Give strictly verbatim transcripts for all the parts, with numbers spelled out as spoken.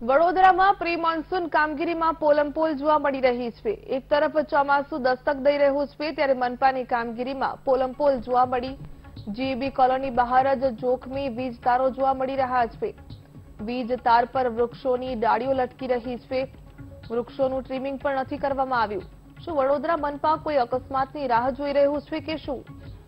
વડોદરામાં pre monsoon કામગીરીમાં પોલમપોલ જોવા મળી રહી છે। એક તરફ ચોમાસું દસ્તક દઈ રહ્યું છે ત્યારે મનપાની કામગીરીમાં પોલમપોલ જોવા મળી। જીઈબી કોલોની બહાર જ જોખમી વીજ તારો જોવા મળી રહ્યા છે। વીજ તાર પર વૃક્ષોની ડાળીઓ લટકી રહી છે। વૃક્ષોનું ટ્રીમિંગ પણ નથી કરવામાં આવ્યું। શું વડોદરા મનપા કોઈ અકસ્માતની રાહ જોઈ રહ્યું છે કે શું?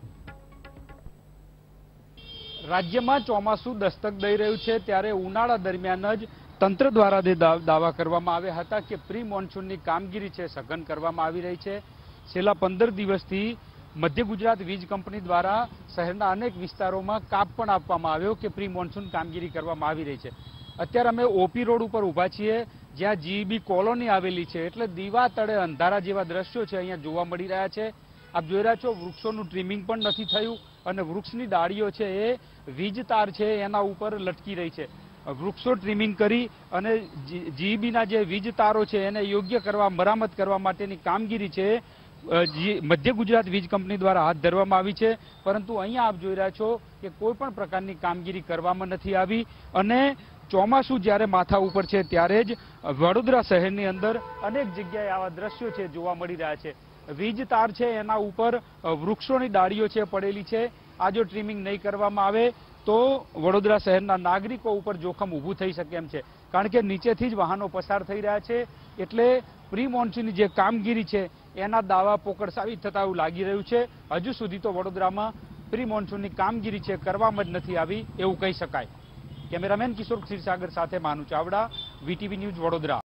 રાજ્યમાં ચોમાસું દસ્તક દઈ રહ્યું છે ત્યારે ઉનાળા દરમિયાન જ તંત્ર દ્વારા દાવા કરવામાં આવ્યા હતા કે પ્રી મોન્સૂનની કામગીરી છે સઘન કરવામાં આવી રહી છે। છેલ્લા પંદર દિવસથી મધ્ય ગુજરાત વીજ કંપની દ્વારા શહેરના અનેક વિસ્તારોમાં કાપ પણ આપવામાં આવ્યો કે પ્રી મોન્સૂન કામગીરી કરવામાં આવી રહી છે। અત્યારે અમે ઓપી રોડ ઉપર ઊભા છીએ જ્યાં જીઈબી કોલોની આવેલી છે, એટલે દીવા તળે અંધારા જેવા દ્રશ્યો છે અહીંયા જોવા મળી રહ્યા છે। આપ જોઈ રહ્યા છો વૃક્ષોનું ટ્રીમિંગ પણ નથી થયું અને વૃક્ષની ડાળીઓ છે એ વીજ તાર છે એના ઉપર લટકી રહી છે। વૃક્ષો ટ્રીમિંગ કરી અને જીઈબીના જે વીજ તારો છે એને યોગ્ય કરવા મરામત કરવા માટેની કામગીરી છે મધ્ય ગુજરાત વીજ કંપની દ્વારા હાથ ધરવામાં આવી છે, પરંતુ અહીંયા આપ જોઈ રહ્યા છો કે કોઈ પણ પ્રકારની કામગીરી કરવામાં નથી આવી અને ચોમાસું જ્યારે માથા ઉપર છે ત્યારે જ વડોદરા શહેરની અંદર અનેક જગ્યાએ આવા દ્રશ્યો છે જોવા મળી રહ્યા છે। વીજ તાર છે એના ઉપર વૃક્ષોની ડાળીઓ છે પડેલી છે। આ જો ટ્રીમિંગ નહીં કરવામાં આવે તો વડોદરા શહેરના નાગરિકો ઉપર જોખમ ઊભું થઈ શકે એમ છે, કારણ કે નીચેથી જ વાહનો પસાર થઈ રહ્યા છે। એટલે પ્રી મોન્સૂનની જે કામગીરી છે એના દાવા પોકળ સાબિત થતા એવું લાગી રહ્યું છે। હજુ સુધી તો વડોદરામાં પ્રી મોન્સૂનની કામગીરી છે કરવામાં જ નથી આવી એવું કહી શકાય। કેમેરામેન કિશોર ક્ષીરસાગર સાથે માનુ ચાવડા, વીટીવી ન્યૂઝ, વડોદરા।